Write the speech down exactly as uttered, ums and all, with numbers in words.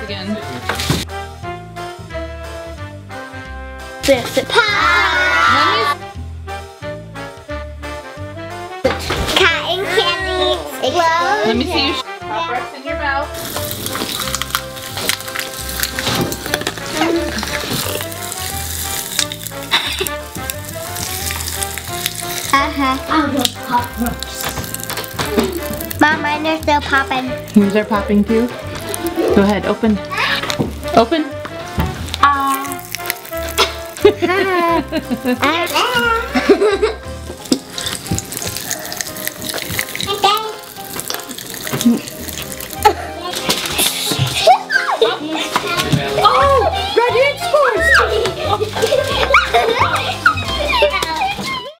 again. There's the pop. Cotton candy explosion. Let me see you pop rocks in your mouth. Uh-huh. I love pop rocks. Mom, mine are still popping. Yours are popping too? Go ahead, open. Open. Ah. Uh.